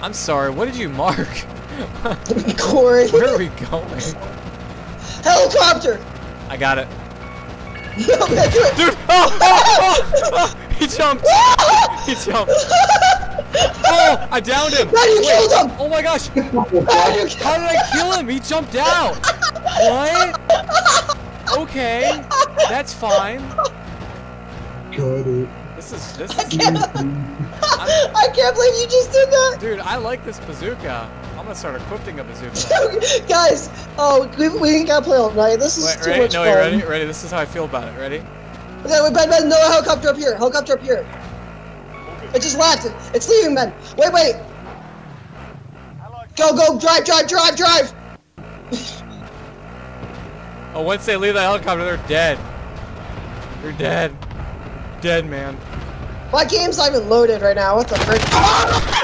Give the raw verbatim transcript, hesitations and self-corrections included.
I'm sorry, what did you mark? Corey. Where are we going? Helicopter! I got it. No, man, do it! Dude! Oh, oh, oh, oh, he jumped! He jumped! Oh! I downed him! Man, you Wait, killed him! Oh my gosh! Man, you How did I kill him? He jumped out! What? Okay. That's fine. Got it. This is... This I is... can't, I'm, I can't believe you just did that! dude, I like this bazooka. I'm gonna start equipping a bazooka. Guys, oh, we, we ain't gotta play all night. This is Wait, too ready? much No, fun. you ready? Ready? This is how I feel about it. Ready? Okay, wait, Ben, Ben, no helicopter up here. Helicopter up here. It just left. It's leaving, Ben. Wait, wait. Go, go, drive, drive, drive, drive. Oh, once they leave the helicopter, they're dead. They're dead. Dead, man. My game's not even loaded right now. What the frick?